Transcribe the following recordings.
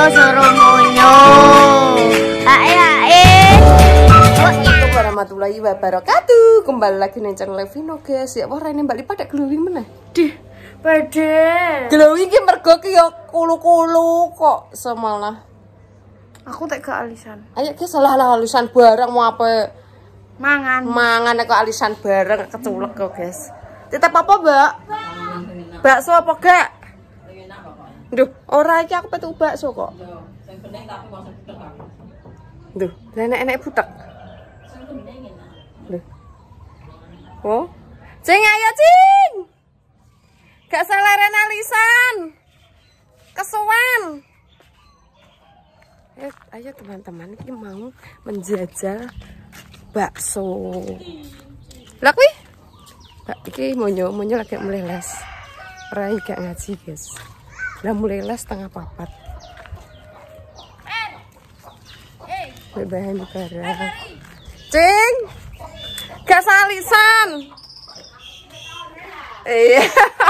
suruh munyo. Hae. Assalamualaikum warahmatullahi wabarakatuh. Kembali lagi ning channel Vino guys. Ya wah rene Mbak Lipa dak glowing meneh. Dih, pede. Glowing ki mergo ki ya kulu-kulu kok semalah. Aku tak ke alisan. Ayo guys salah alisan bareng mau apa? Mangan kok alisan bareng keculek kok guys. Tetep apa, Mbak? Bakso apa gak? Duh, ora iki aku petu bakso kok. Sing penting tapi masa butek aku. Duh, enek-enek butek. Duh. Oh. Cing ayo, Cing. Gak salah alisan. Kesuwen. Ayo teman-teman, ini mau menjajal bakso. Lah kuwi? Mbak iki monyo lagi mulai les. Ora gak ngaji, guys. Lah mulai les setengah 4. Bebahan barang. Cing. Gak salisan. Iya.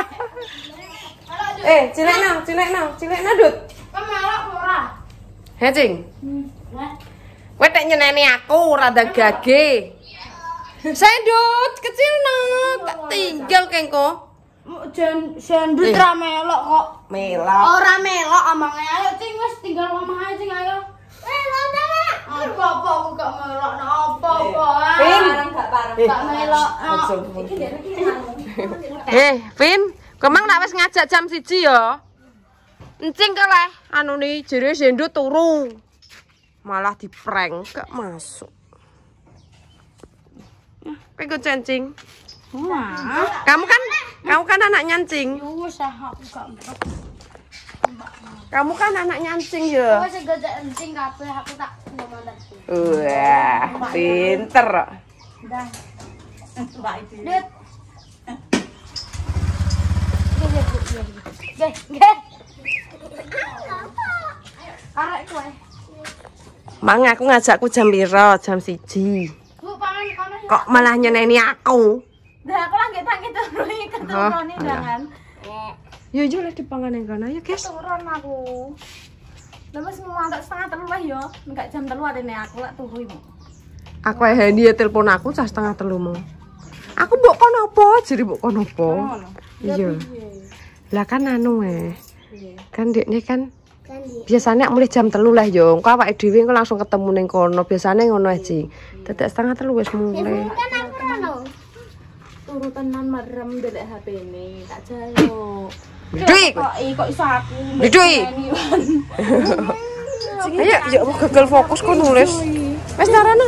Cilekno Dut. Kemelok ora? He, Cing. Kowe tek nyeneni aku rada gage. Sendut kecil no, tak tinggal kengko. Sendut ra melok kok. Melok. Ora melok omonge. Ayo Cing wis tinggal ngomong ae Cing ayo. Apa aku gak melok apa. Gak melok. Vin, kemang nak wis ngajak jam 1 ya. Encing kaleh anu ni jere sendut turu. Malah diprank gak masuk. Kowe cencing. Kamu kan anak nyancing. Wis aku gak melok. Kamu kan anak nyancing ya. Wis gajak encing kabeh aku tak ngomong. Wah, pinter. Dah. Mbak itu. Dit. Geh. Karek kowe. Mang aku ngajakku jam piro? Jam 1. Bu pangan kono ya. Kok malah nyeneni aku? Lah aku lagi tak ketemu ketemu jangan. Yo yo lah dipangan yang kono ya, guys. Turun aku. Lah wis ngantuk setengah 3 lah yo. Enggak jam 3 atene aku lak turu iku. Aku Hendy ya telepon aku cah setengah 3 mau. Aku mbok kono apa? Jere mbok kono apa? Iya. Lah kan anu kan dekne kan biasanya mulai jam 3 lah yo. Engko awake dhewe engko langsung ketemu ning kono. Biasane ngono aja. Dadak setengah 3 wis mulai. Kan aku rono. Turu tenan merem ndelok HP-ne. Tak jalo. Dui. Kok iso aku. Dui. Ayo, yo gagal fokus kok nulis. Wis tarana.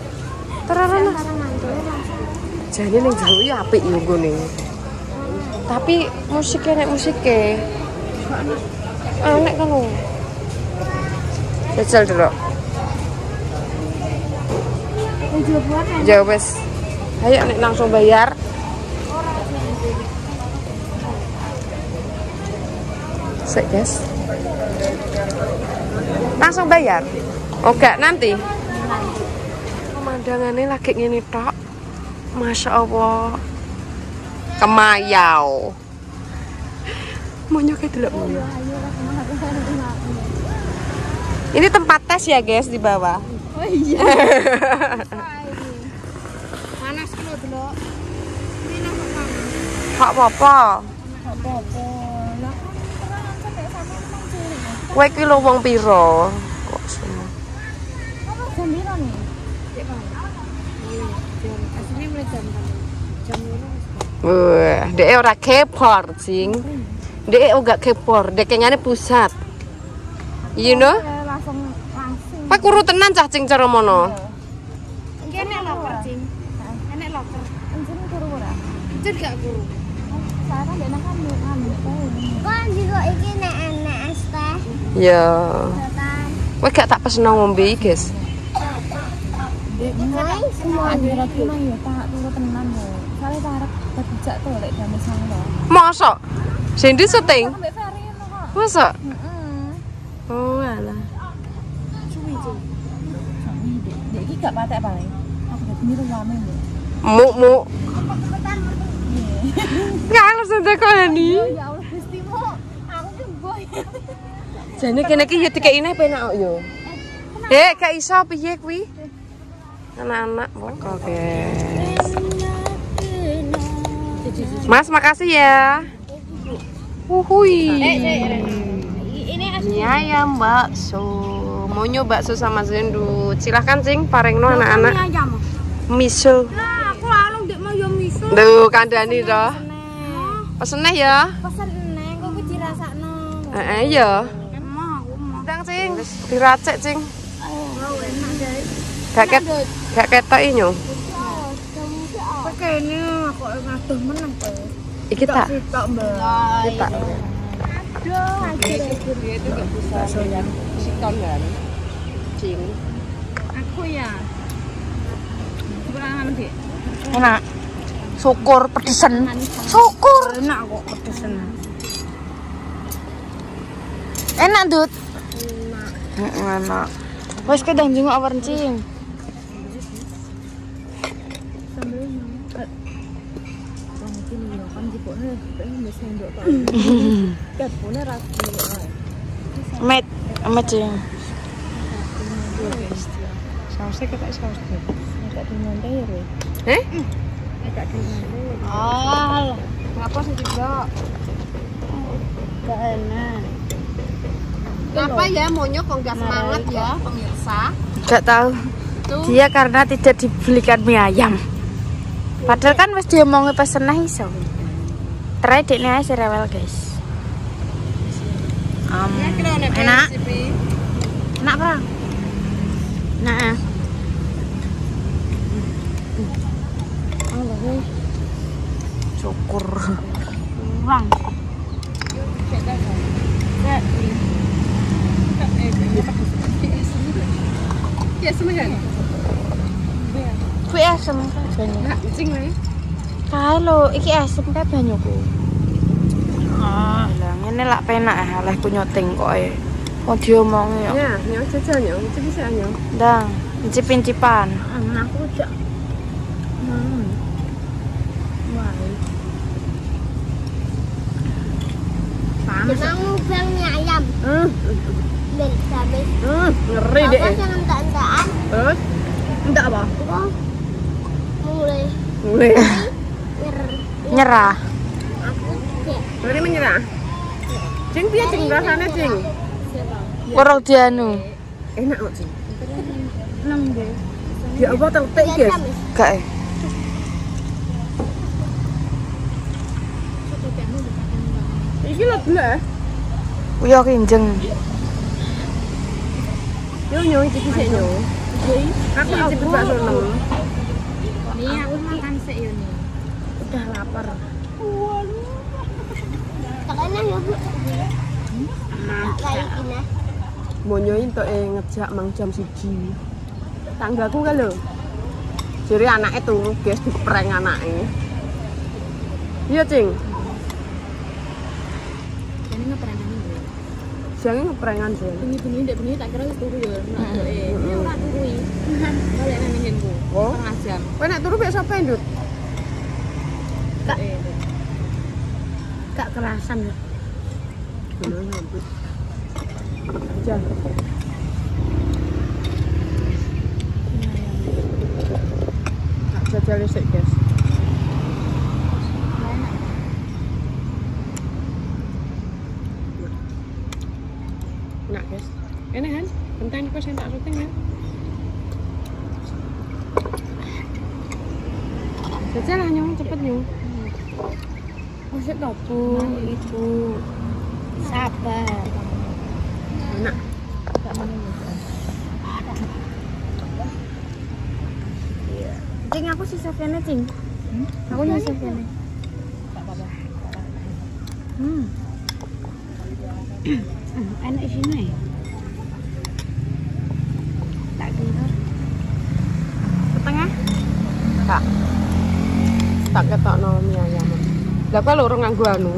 Jane ning jero iki apik yo nggone. Tapi nek musike. Nek kono. Jajal dulu. Ya wes. Ayo nek langsung bayar. Sik, guys. Langsung bayar. Oke, nanti. Pemandangannya lagi ngene tok. Masya Allah. Kemayau. Monyo kayak delok monyo. Ini tempat tes ya guys di bawah. Oh iya. Panas kilo delok. Ini nang panas. Gak apa-apa. Lah terang sampai sampe nang cilik. Kowe ki lho wong piro? Kok semua. Apa jam piro nih? Jam asline mulai jam 2. Wah, dek ora kepor, Cing. Dek ora kepor, dek kengane pusat. You know? Langsung. Pak kuru tenan cah Cing cara mono. Iki enek loker, Cing. Enek loker. Encen kuru ora? Encen gak kuru. Sana ndek nang kan kan juga iki nek enek es teh. Ya. Kowe gak tak pesno ngombe iki, guys. Semua ada kira ya tak turu tenan lho. Sale tarep dijak to lek jam 9 lho. Mosok? Sendi syuting? Sampai Ferry ngono kok. Mosok? Heeh. Oh, alah. Cuwi, Cing. Dek iki gak patek paling. Aku dadi niru wame lho. Mu. Nggak langsung teko ini. Ya Allah gustimu, aku ki boy. Jane kene iki yo dikekine penak kok yo. Gak iso piye kuwi? Anak-anak oke. Mas, makasih ya. Wuhui. Ini Mie ayam bakso. Mau nyoba bakso sama Zendu. Silahkan Cing, parengno anak-anak. Miso. Nah, aku lalu ndek mau yo miso. Duh, kandhani to. Pesene ya. Pesen neng, kok dirasakno. Ya. Emang aku mau. Ndang Cing, diracek Cing. Oh, enak guys. Gak ketok nyo. Oke, ini aku ngaduh meneng kowe. Iki tak. Tok, Mbak. Kita. Aduh, Dia itu gak bisa yang sikon kan. Cing. aku ya. Kurang Dik. Enak. Syukur pedesen. Syukur. Enak kok pedesan. Enak, Dut. Enak. Wes kedang jenguk awan cing. Met, met cing. Sausnya kita saus. Ah, Kenapa sih juga? gak enak. Kenapa ya monyo kok nggak semangat ya pemirsa? Gak tahu. Dia karena tidak dibelikan mie ayam. Padahal kan wis diomongi pesen nah iso. Try dekne ae rewel, guys. Enak. Enak, Bang. Nah. Syukur. Kurang. Ya semuanya. Kuwi asem banyu. Nah, cing wae. Kae lho, iki asem kae banyuku. Ah, lah ngene lak penak olehku nyoting kok ae. Wong diomongi kok. Ya, nyo jajal nyo, itu bisa nyo. Ndang, incip-incipan. Aku jak. Kita ngubang mie ayam. Dan habis. Ngeri deh. Apa jangan entak-entakan? Terus? Enggak apa? Kok mulai Mulai. Nyerah. aku cek. Mulai menyerah. Cing piye cing rasane cing? Orang dianu. Enak kok cing. Nang deh. Ya apa tertek guys? Gak Iki lho belah. Uyo kinjeng. Yo nyo iki sik nyo. Aku icip bakso 6. Nih aku makan sik yo nih. Udah lapar. Takane yo, Bu. Kayak gini. Monyo entuk ngejak mang jam 1. Tanggaku kan lho. Jere anake turu guys dipreng anake. Iya, Cing. Ini ngeprangan ini. Jangan ngeprengan, Cing. Bengi-bengi ndek bengi tak kira wis turu yo. Ini ora turu iki. Balik nang nggenku. Oh. Setengah jam. Kowe nek turu mek sapa, Ndut? Gak kerasan ya. Bener nyambut. Jam. Tak jajal sik, guys. Enak, guys. Enak kan? Bentang kok sing tak syuting kan? Jajal lah nyong, cepet nyong. Maksud apa? Itu sabar. Enak. Cing aku sisa kene, Cing. Aku sisa kene. Enak sini. Tak kira. Setengah? Tak. Tak ketokno mie ayam. Lah kok loro nganggo anu.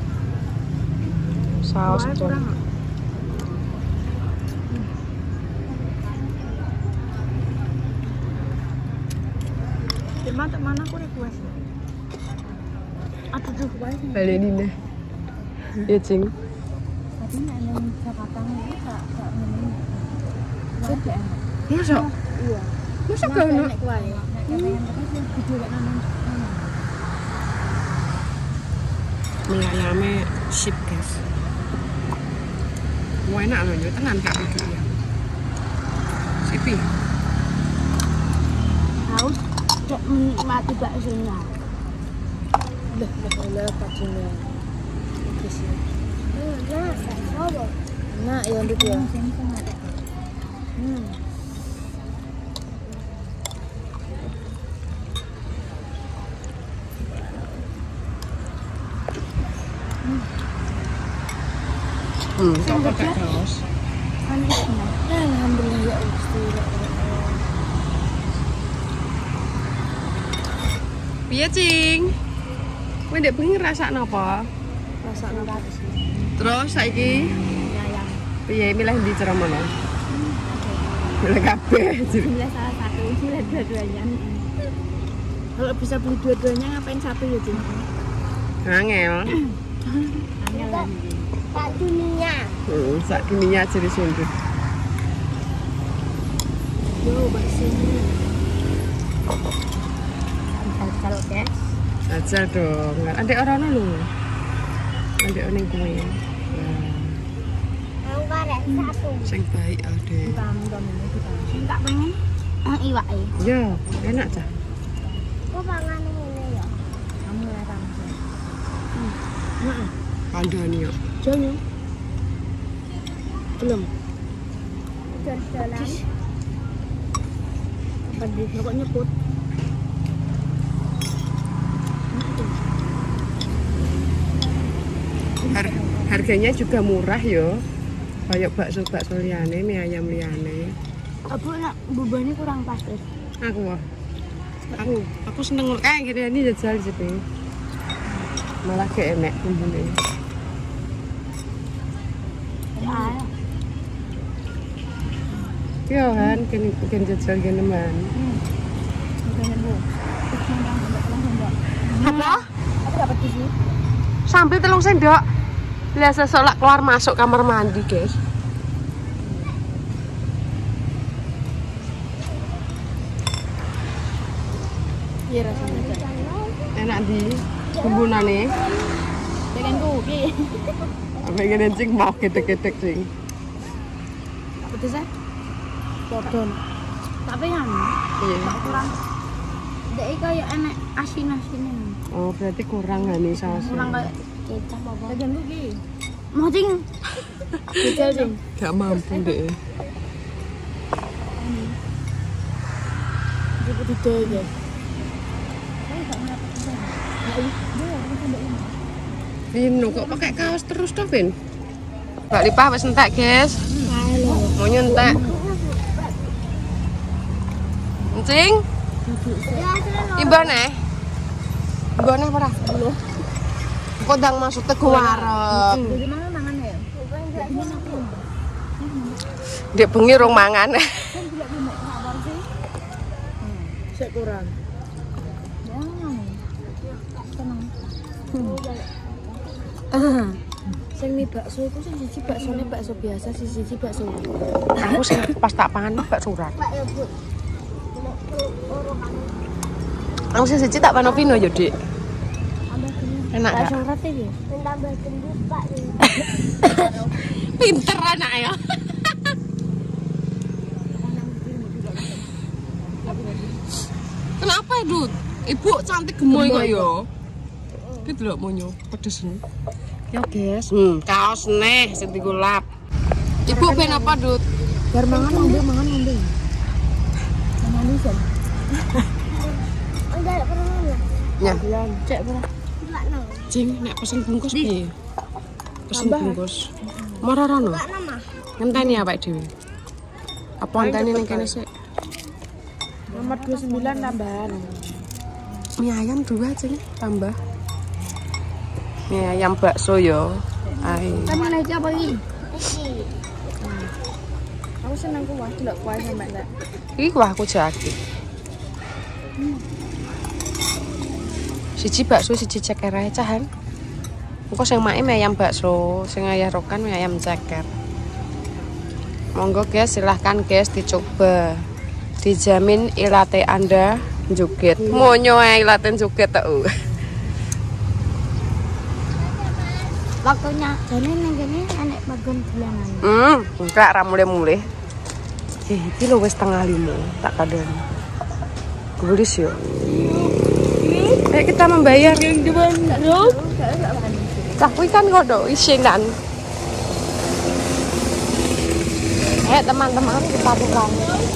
Saus itu. Gimana mana aku request? Aduh, Balik dine. Ya, Cing. Tapi nek nang Jakarta iki gak ngene. Masa? Iya. Masa gak ono? Nek kuwi. Video lek nang. Mie ayamnya sip guys. Wah enak loh, tenan kak video ya. Sipi. Tahu cek menikmati baksonya. Lah baksonya. Nah, ya nduk ya. Kok pakai kaos? Alhamdulillah ya Gusti. Piye, Cing? Kowe ndek bengi ngrasakno apa? Rasane bagus. Terus saiki Ayam. piye milih ndi cara mono? Milih kabeh. Milih salah satu, milih dua-duanya. Kalau bisa beli dua-duanya ngapain satu ya, Cing? Angel. Angel lah. Sak dunia. Sak dunia jadi sundut. Yo, baksonya. Kalau guys. Aja dong. Adek orang lho. Adek ning kowe. Aku karek satu. Sing baik adek. Sing tak pengen iwake. Ya, enak cah. Kok pangan ngene ya? Kamu ora tahu. Heeh. Kandhani yo. Jono. Belum. Jalan. Apa dia kok nyebut? Harganya juga murah yo. Kayak bakso liyane, mie ayam liyane. Apa nak bubane kurang pas, Tris? Aku seneng kayak gini ini jajal sih. Malah kayak enak bumbune. Yo kan, kan jajal gini man. Apa? Aku dapat di sini. Sampai 3 sendok. Lihat sesolak keluar masuk kamar mandi, guys. Iya rasanya. Enak di bumbunane. Pengen kuki. Pengen cing mau ketek-ketek cing. Betul sih? Podon. Tapi kan Iya. kurang. Dek kayak enek asin-asinnya. Oh, berarti kurang nih sausnya. Kurang kayak kecap apa? Pengen kuki. Mau cing. Kecap cing. Gak mampu deh. Jadi detail guys. Vin, kok pakai kaos terus toh, Vin? Mbak Lipah wis entek, guys. Mau nyontek. Encing? Ibane? Ibane ora? Belum. Kok ndang masuk teku wareg. Jadi mana mangan ya? Dek bengi rong mangan. Sik kurang. Sing mie bakso iku sing siji baksone bakso biasa, siji bakso. Aku sing pas tak pangan bakso urat. Aku sing siji tak pangan pino yo, Dik. Enak gak? Bakso urat iki. Tambah gendut, Pak. Pinter anak ya. Kenapa, Dut? Ibu cantik gemoy kok yo. Ki delok monyo, pedes nih. Ya, guys. Kaos neh sing digolap. Ibu ben apa, Dut? Bar mangan ngombe. Mangan iso. Enggak pernah ya. Ya. Cek pernah. Cing, nek pesen bungkus piye? Pesen bungkus. Mararano. Ngenteni awake dhewe. Apa ngenteni ning kene sik? Nomor 29 tambahan. Mie ayam 2, Cing, tambah. Mie ayam bakso yo. Ae. Kan mana iki apa iki? Aku seneng kuah, delok kuah sampe enggak. Iki kuah aku jake. Siji bakso, siji ceker ae cahan. Engko sing mae mie ayam bakso, sing ayah rokan mie ayam ceker. Monggo guys, silahkan guys dicoba. Dijamin ilate Anda joget. Monyo ae ilate joget tau. Waktunya jane ning kene enek bagon bulanan. Enggak ra mulai-mulai. Iki lho wis 4:30 tak kadang. Gulis yo. Ayo kita membayar. Cah kuwi kan kodok isinan. Teman-teman kita pulang.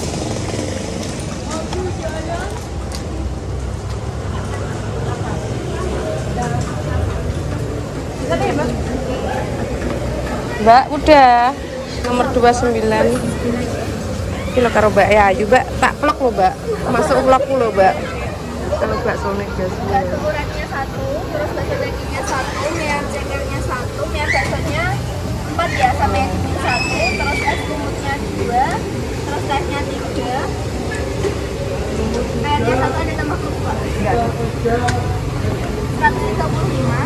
Mbak, udah nomor 29. Kilo karo Mbak ya, ayo Mbak, tak vlog lo Mbak. Masuk vlogku lo Mbak. Kalau bakso nek guys. Ukurannya 1, terus bakso dagingnya 1, mie ayam cekernya 1, mie ayam baksonya 4 ya, sama yang ini 1, terus es lumutnya 2, terus tehnya 3. Airnya 1 ada tambah kerupuk. 135.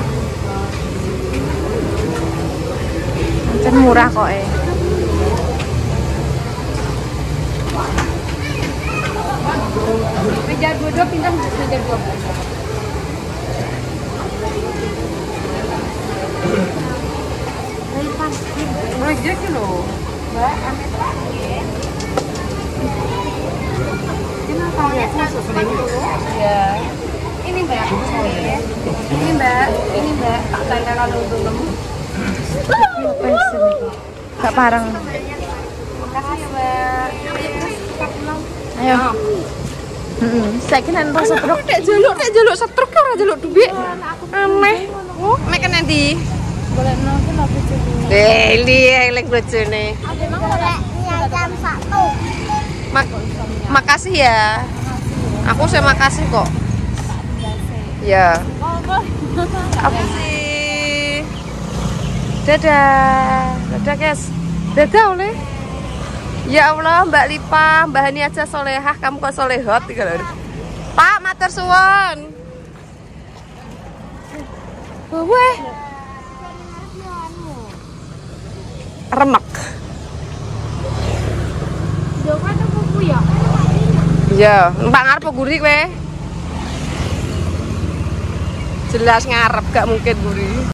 Kan murah kok Meja 22 pindah meja 12. Rejek loh. Mbak, ambil lagi. Kenapa ya? Ya. Ini Mbak. Ini Mbak. Ini Mbak. Tak tanya dulu. Gak parang. Makasih ya Mbak. Ayo. Saya kira rasa truk. Nek jaluk setruk ora jaluk duit. Aneh. Oh, mek kene ndi? Boleh nonton apa sih? Deli elek bojone. Memang boleh mie ayam 1. Makasih ya. Aku saya makasih kok. Ya. Apa sih? Dadah. Dadah guys. Dadah oleh. Ya Allah, Mbak Lipa, Mbak Hani aja solehah, kamu kok solehot gitu. Pak, matur suwun. Weh. Remek. Yo kan kuku ya. Ya, mbak ngarep gurih kowe. Jelas ngarep gak mungkin gurih.